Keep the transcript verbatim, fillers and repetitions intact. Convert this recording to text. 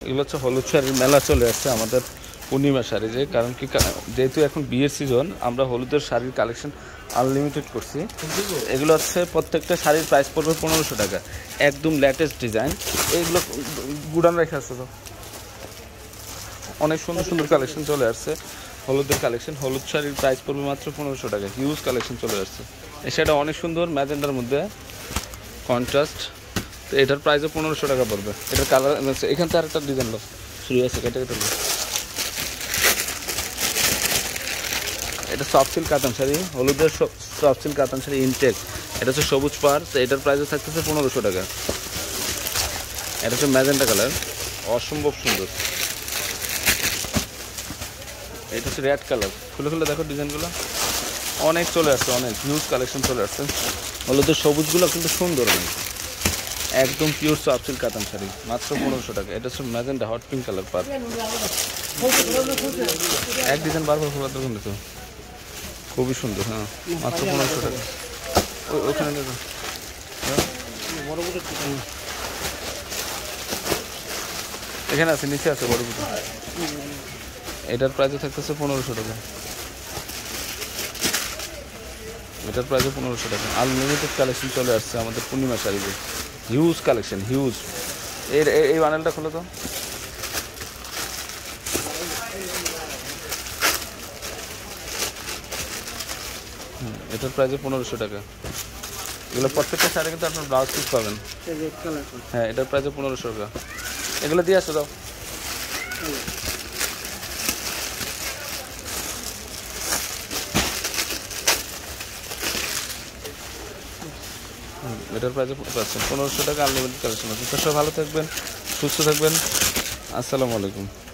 এগুলো হচ্ছে হলুদ শাড়ির মেলা চলে আসছে আমাদের পূর্ণিমা শাড়ি, যে কারণ কি যেহেতু এখন বিয়ের সিজন আমরা হলুদের শাড়ির কালেকশন আনলিমিটেড করছি। এগুলো হচ্ছে প্রত্যেকটা শাড়ির প্রাইস পড়বে পনেরোশো টাকা, একদম লেটেস্ট ডিজাইন। এইগুলো গুড়ান রেখে আসছে তো, অনেক সুন্দর সুন্দর কালেকশন চলে আসছে হলুদের কালেকশন। হলুদ শাড়ির প্রাইস পড়বে মাত্র পনেরোশো টাকা, হিউজ কালেকশন চলে আসছে। সেটা অনেক সুন্দর ম্যাজেন্ডার মধ্যে কন্ট্রাস্ট, তো এটার প্রাইসও পনেরোশো টাকা পড়বে। এটার কালার এখান থেকে আরেকটা ডিজাইন লো শুরু আছে, কেটে কেটে লো। এটা সফট সিল্ক কাতান শাড়ি, হলুদের সফট সিল্ক কাতান শাড়ি ইনটেক। এটা হচ্ছে সবুজ পার, তো এটার প্রাইসও থাকতেছে পনেরোশো টাকা। এটা হচ্ছে ম্যাজেন্ডা কালার, অসম্ভব সুন্দর। এটা হচ্ছে রেড কালার, খুলে খুলে দেখো ডিজাইনগুলো অনেক চলে আসছে, অনেক হিউজ কালেকশন চলে আসছে। হলুদের সবুজগুলো কিন্তু সুন্দর, অনেক একদম পিওর সফট সিল্ক কাতান শাড়ি, মাত্র পনেরোশো টাকা। এটা হচ্ছে ম্যাজেন্ডা হট পিঙ্ক কালার পার, এক ডিজাইন বারবার খোলা দেখুন তো, খুবই সুন্দর। হ্যাঁ, মাত্র পনেরোশো টাকা। ওখানে দেখুন এখানে আছে, নিচে আছে বড় বুটো। এটার প্রাইসও থাকতেছে পনেরোশো টাকা, এটার প্রাইসও পনেরোশো টাকা। আনলিমিটেড কালেকশন চলে আসছে আমাদের পূর্ণিমা শাড়িতে, হিউজ কালেকশন, হিউজ। এর এই বানেলটা খোলো তো, হুম, এটার প্রাইসও পনেরোশো টাকা। এগুলো প্রত্যেকটা শাড়ি কিন্তু আপনার ব্লাউজ পিস পাবেন। হ্যাঁ, এটার প্রাইসও পনেরোশো টাকা। এগুলো দিয়ে আসো দাও। এটার প্রাইসে পাচ্ছেন পনেরোশো টাকা, আনলিমিটেড কালেকশন আছে। তো সব ভালো থাকবেন, সুস্থ থাকবেন, আসসালামু আলাইকুম।